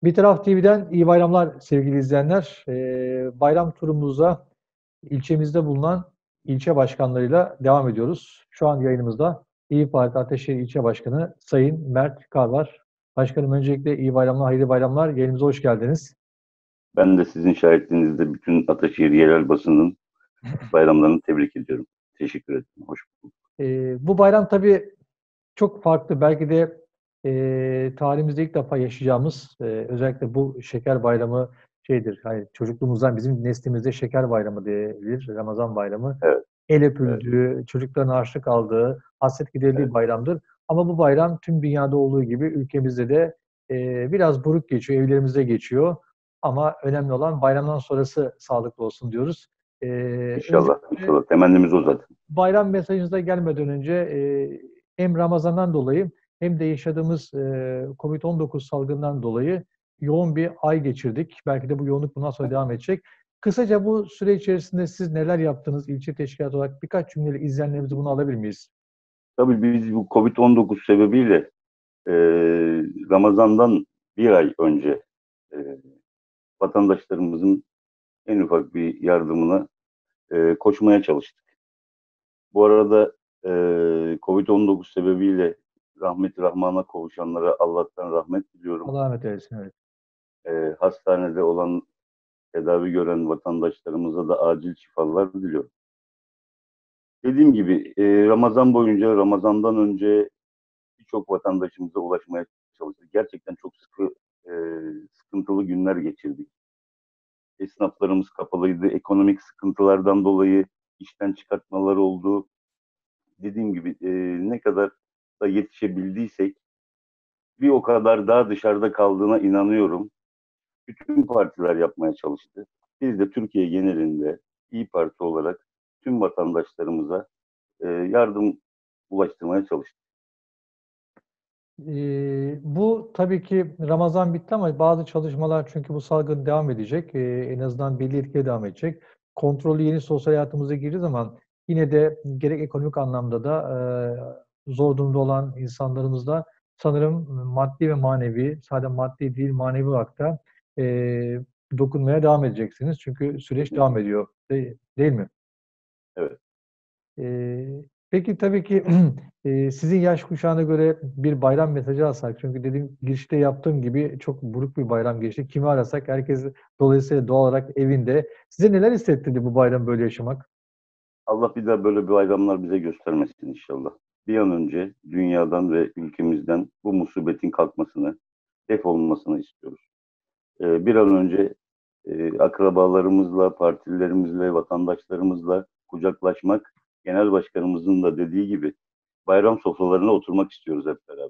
Bir Taraf TV'den iyi bayramlar sevgili izleyenler. Bayram turumuza ilçemizde bulunan ilçe başkanlarıyla devam ediyoruz. Şu an yayınımızda İYİ Parti Ataşehir İlçe Başkanı Sayın Mert Kar var. Başkanım öncelikle iyi bayramlar, hayırlı bayramlar. Yayınımıza hoş geldiniz. Ben de sizin şahitliğinizde bütün Ataşehir yerel basının bayramlarını tebrik ediyorum. Teşekkür ederim. Hoş bulduk. Bu bayram tabii çok farklı. Belki de tarihimizde ilk defa yaşayacağımız özellikle bu şeker bayramı şeydir. Hani çocukluğumuzdan bizim neslimizde şeker bayramı diyebilir. Ramazan bayramı. Evet, El evet, öpüldüğü, çocukların harçlık aldığı, hasret giderildiği evet. bayramdır. Ama bu bayram tüm dünyada olduğu gibi ülkemizde de biraz buruk geçiyor, evlerimizde geçiyor. Ama önemli olan bayramdan sonrası sağlıklı olsun diyoruz. İnşallah, Öncelikle inşallah. Temennimiz o zaten. bayram mesajınıza gelmeden önce hem Ramazan'dan dolayı hem de yaşadığımız Covid-19 salgından dolayı yoğun bir ay geçirdik. Belki de bu yoğunluk bundan sonra devam edecek. Kısaca bu süre içerisinde siz neler yaptınız ilçe teşkilatı olarak? Birkaç cümleyle izleyenlerimizi bunu alabilir miyiz? Tabii biz bu Covid-19 sebebiyle e, Ramazan'dan bir ay önce e, vatandaşlarımızın en ufak bir yardımına koşmaya çalıştık. Bu arada Covid-19 sebebiyle rahmet-i rahmana kavuşanlara Allah'tan rahmet diliyorum. Allah rahmet eylesin. Evet. Hastanede olan, tedavi gören vatandaşlarımıza da acil şifalar diliyorum. Dediğim gibi Ramazan boyunca, Ramazan'dan önce birçok vatandaşımıza ulaşmaya çalıştık. Gerçekten çok sıkıntılı günler geçirdik. Esnaflarımız kapalıydı. Ekonomik sıkıntılardan dolayı işten çıkartmalar oldu. Dediğim gibi ne kadar da yetişebildiysek bir o kadar daha dışarıda kaldığına inanıyorum. Bütün partiler yapmaya çalıştı. Biz de Türkiye genelinde İYİ Parti olarak tüm vatandaşlarımıza yardım ulaştırmaya çalıştık. Bu tabii ki Ramazan bitti ama bazı çalışmalar çünkü bu salgın devam edecek. En azından belli etkili devam edecek. Kontrollü yeni sosyal hayatımıza girdiği zaman yine de gerek ekonomik anlamda da zor durumda olan insanlarımızda sanırım maddi ve manevi, sadece maddi değil manevi olarak da e, dokunmaya devam edeceksiniz. Çünkü süreç devam ediyor. Değil mi? Evet. Peki tabii ki sizin yaş kuşağına göre bir bayram mesajı alsak, çünkü dediğim girişte yaptığım gibi çok buruk bir bayram geçti. Kimi arasak herkes dolayısıyla doğal olarak evinde. Size neler hissettirdi bu bayram böyle yaşamak? Allah bir daha böyle bir bayramlar bize göstermesin inşallah. Bir an önce dünyadan ve ülkemizden bu musibetin kalkmasını, def olmasını istiyoruz. Bir an önce akrabalarımızla, partilerimizle, vatandaşlarımızla kucaklaşmak, genel başkanımızın da dediği gibi bayram sofralarına oturmak istiyoruz hep beraber.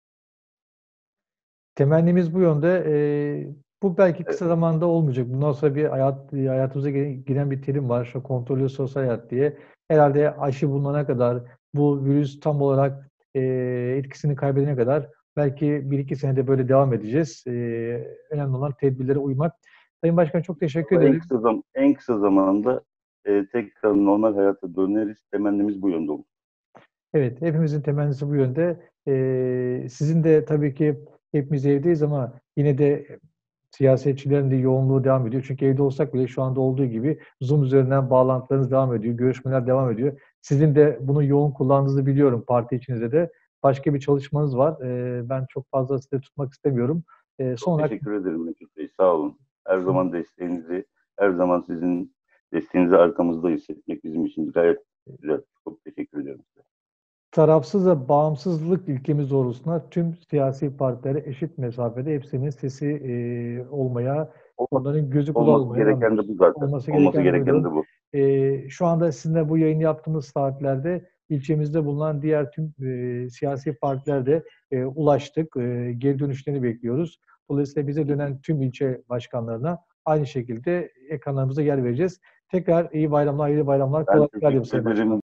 Temennimiz bu yönde. Bu belki Evet, kısa zamanda olmayacak. Bundan sonra hayatımıza giren bir terim var. Şu kontrollü sosyal hayat diye. Herhalde aşı bulunana kadar, bu virüs tam olarak etkisini kaybedene kadar belki bir iki senede böyle devam edeceğiz. Önemli olan tedbirlere uymak. Sayın Başkan çok teşekkür en ederim. kısa, en kısa zamanda tekrar normal hayata döneriz. Temennimiz bu yönde olur. Evet, hepimizin temennisi bu yönde. Sizin de tabii ki hepimiz evdeyiz ama yine de siyasetçilerin de yoğunluğu devam ediyor. Çünkü evde olsak bile şu anda olduğu gibi Zoom üzerinden bağlantılarınız devam ediyor, görüşmeler devam ediyor. Sizin de bunu yoğun kullandığınızı biliyorum parti içinizde de. Başka bir çalışmanız var. Ben çok fazla sizi tutmak istemiyorum. Son Çok olarak teşekkür ederim Mesut Bey. Sağ olun. Her zaman desteğinizi, her zaman sizin desteğinizi arkamızda hissetmek bizim için gayet güzel. Çok teşekkür ediyorum size. tarafsız ve bağımsızlık ilkemiz doğrultusunda tüm siyasi partilere eşit mesafede hepsinin sesi olmaya, Olması, onların gözü kulağı olması olmaya devam gereken de ediyoruz. bu zaten. Olması Olması gereken de gereken buydu. de bu. Şu anda sizinle bu yayını yaptığımız saatlerde ilçemizde bulunan diğer tüm siyasi partiler de ulaştık. Geri dönüşlerini bekliyoruz. Dolayısıyla bize dönen tüm ilçe başkanlarına aynı şekilde ekranlarımıza yer vereceğiz. Tekrar iyi bayramlar, hayırlı bayramlar, Ben kolaylıklar diliyorum teşekkür Sayın Başkanım. ederim.